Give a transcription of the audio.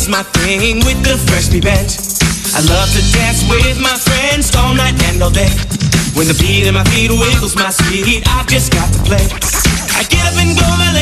is my thing with the fresh beat band. I love to dance with my friends all night and all day. When the beat in my feet wiggles my speed, I've just got to play. I get up and go my